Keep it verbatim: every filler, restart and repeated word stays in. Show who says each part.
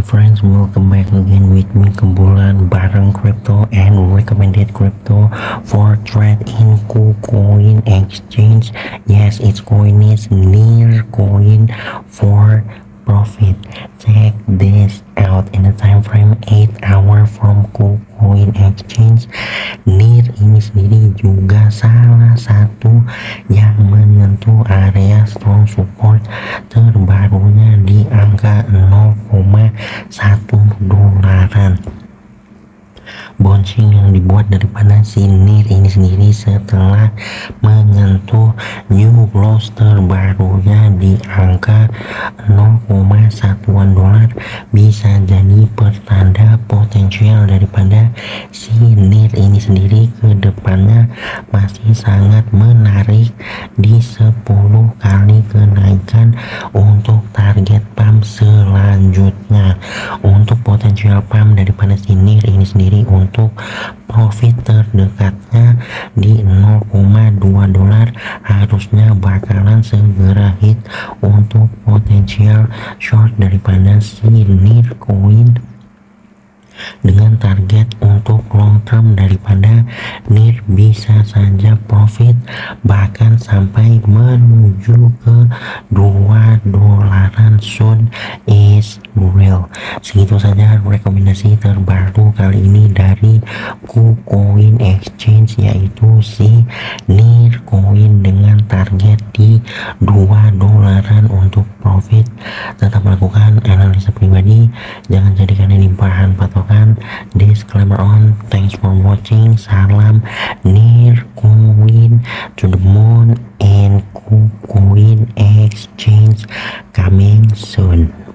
Speaker 1: friends, welcome back again with me Kebulan bareng crypto and recommended crypto for trade in KuCoin exchange. Yes, its coin is near coin for profit. Check this out in the time frame eight hour from KuCoin exchange. Near ini sendiri juga salah satu yang menyentuh area strong support terbarunya di angka nol koma satu dolaran. Bouncing yang dibuat daripada si N I R ini sendiri setelah menyentuh new lows terbarunya di angka nol koma satu dolar bisa jadi pertanda potensial daripada si N I R ini sendiri ke depannya masih sangat menarik di sepuluh kali kenaikan untuk target pump selanjutnya. Untuk potensial pump daripada si N I R ini sendiri untuk profit terdekatnya di nol koma dua dolar harusnya bakalan segera hit untuk potensial short daripada si N I R coin dengan target untuk long term daripada N I R bisa saja profit bahkan sampai menuju ke dua dolaran soon is real. Segitu saja rekomendasi terbaru kali ini dari KuCoin exchange, yaitu si N I R coin dengan target di dua dolaran untuk profit. Tetap melakukan analisa pribadi, jangan jadikan ini bahan patokan. Disclaimer on. Thanks for watching. Salam N I R coin to the moon and KuCoin exchange coming soon.